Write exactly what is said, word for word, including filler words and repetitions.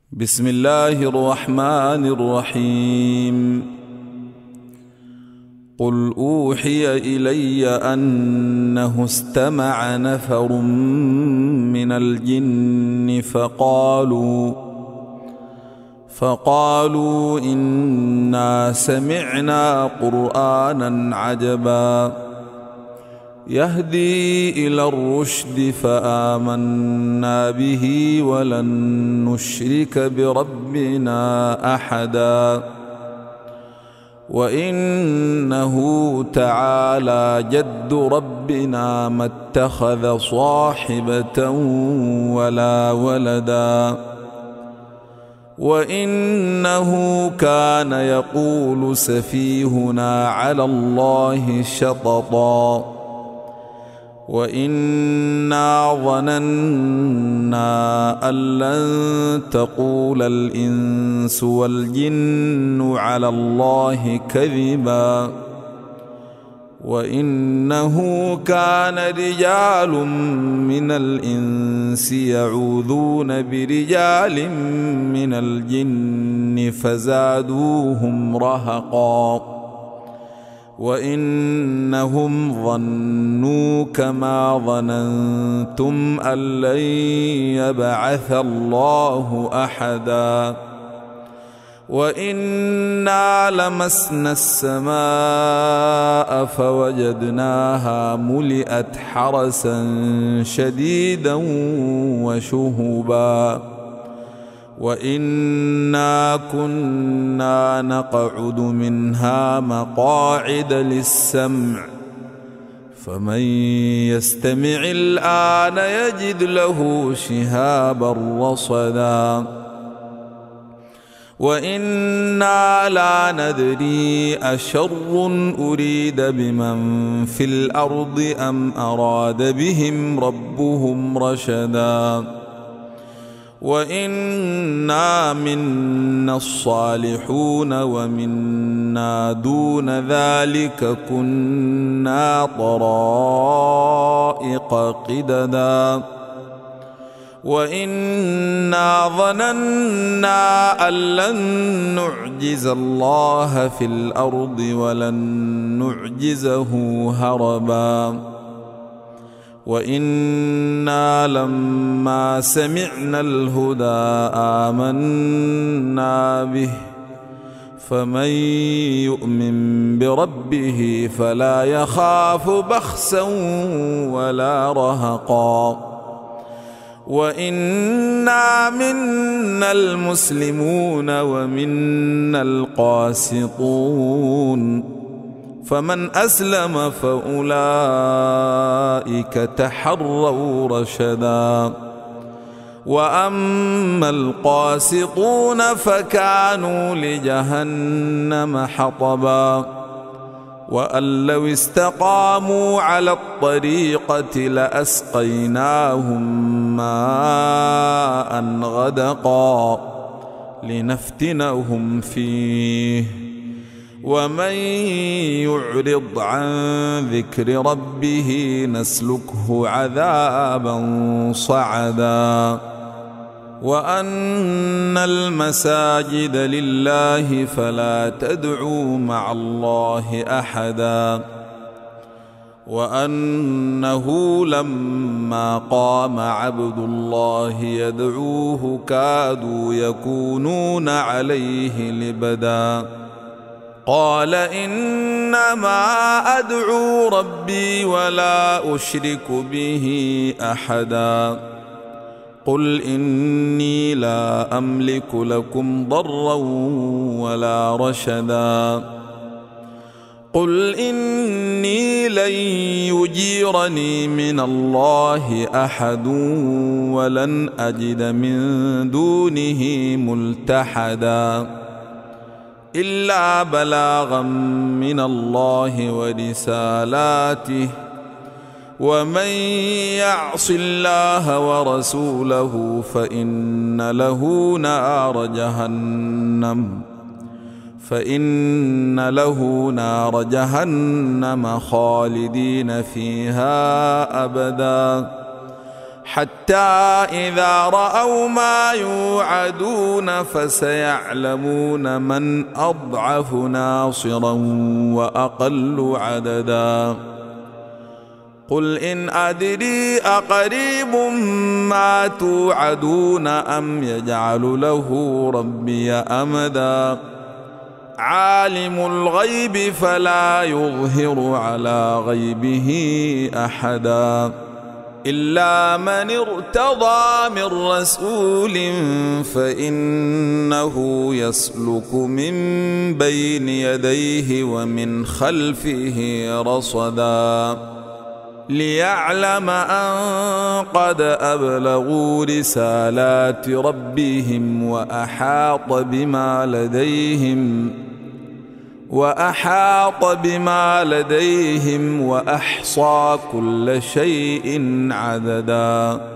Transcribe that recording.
بسم الله الرحمن الرحيم. قل أوحي إلي أنه استمع نفر من الجن فقالوا فقالوا إنا سمعنا قرآنا عجبا يهدي إلى الرشد فآمنا به ولن نشرك بربنا أحدا وإنه تعالى جد ربنا ما اتخذ صاحبة ولا ولدا وإنه كان يقول سفيهنا على الله شططا وإنا ظننا أن لن تقول الإنس والجن على الله كذبا وإنه كان رجال من الإنس يعوذون برجال من الجن فزادوهم رهقا وإنهم ظنوا كما ظننتم أن لن يبعث الله أحدا وإنا لمسنا السماء فوجدناها ملئت حرسا شديدا وشهبا وإنا كنا نقعد منها مقاعد للسمع فمن يستمع الآن يجد له شهابا رصدا وإنا لا ندري أشر أريد بمن في الأرض أم أراد بهم ربهم رشدا وإنا منا الصالحون ومنا دون ذلك كنا طرائق قددا وإنا ظننا أن لن نعجز الله في الأرض ولن نعجزه هربا وإنا لما سمعنا الهدى آمنا به فمن يؤمن بربه فلا يخاف بخسا ولا رهقا وإنا منا المسلمون ومنا القاسطون فمن أسلم فأولئك تحروا رشدا وأما القاسطون فكانوا لجهنم حطبا وأن لو استقاموا على الطريقة لأسقيناهم ماء غدقا لنفتنهم فيه ومن يعرض عن ذكر ربه نسلكه عذابا صعدا وأن المساجد لله فلا تدعوا مع الله أحدا وأنه لما قام عبد الله يدعوه كادوا يكونون عليه لبدا قال إنما أدعو ربي ولا أشرك به أحدا قل إني لا أملك لكم ضرا ولا رشدا قل إني لن يجيرني من الله أحد ولن أجد من دونه ملتحدا إلا بلاغا من الله ورسالاته ومن يعص الله ورسوله فإن له نار جهنم فإن له نار جهنم خالدين فيها أبدا حتى إذا رأوا ما يوعدون فسيعلمون من أضعف ناصرا وأقل عددا قل إن أدري أقريب ما توعدون أم يجعل له ربي أمدا عالم الغيب فلا يظهر على غيبه أحدا إلا من ارتضى من رسول فإنه يسلك من بين يديه ومن خلفه رصدا ليعلم أن قد أبلغوا رسالات ربهم وأحاط بما لديهم وأحاط بما لديهم وأحصى كل شيء عددا.